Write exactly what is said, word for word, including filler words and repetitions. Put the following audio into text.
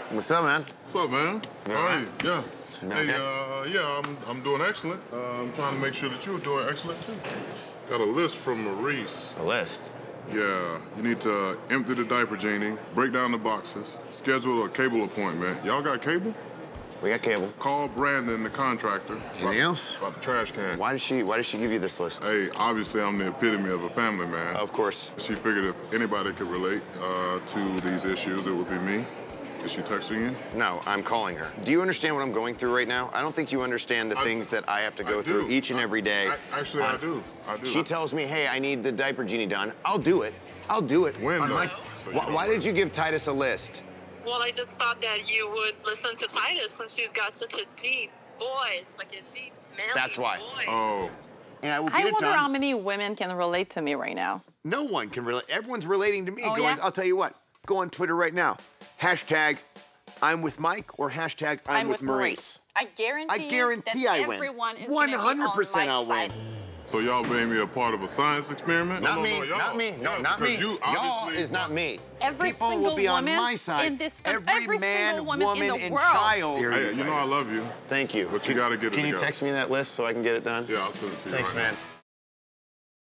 What's up, man? What's up, man? You All right, yeah. You Hey, okay? uh, yeah, I'm, I'm doing excellent. Uh, I'm trying to make sure that you're doing excellent, too. Got a list from Maryse. A list? Yeah, you need to empty the diaper genie, break down the boxes, schedule a cable appointment. Y'all got cable? We got cable. Call Brandon, the contractor. Anything about, else? About the trash can. Why did she Why did she give you this list? Hey, obviously I'm the epitome of a family man. Of course. She figured if anybody could relate uh, to these issues, it would be me. Is she texting you? No, I'm calling her. Do you understand what I'm going through right now? I don't think you understand the I, things that I have to go I through do. each and I, every day. I, actually, uh, I do. I do. She I, tells me, hey, I need the diaper genie done. I'll do it. I'll do it. When, On though? my... So you why why did you give Titus a list? Well, I just thought that you would listen to Titus since he's got such a deep voice, like a deep, manly That's why. voice. Oh. And I will I get it wonder done. how many women can relate to me right now. No one can relate. Everyone's relating to me. Oh, going, yeah? I'll tell you what. Go on Twitter right now. Hashtag I'm with Mike or hashtag I'm, I'm with with Maryse. Maryse. I guarantee, I guarantee that I win. everyone is one gonna hundred percent be on I'll my win. side. So y'all made me a part of a science experiment? Not no, me, no, no, not me, no, yeah, not me. You Y'all obviously is not me. Every People single will be on woman my side. in this every, every man, single woman, woman, in the and world. child. Hey, you know I love you. Thank you. But you gotta get it Can you together. text me that list so I can get it done? Yeah, I'll send it to you Thanks, right man. now.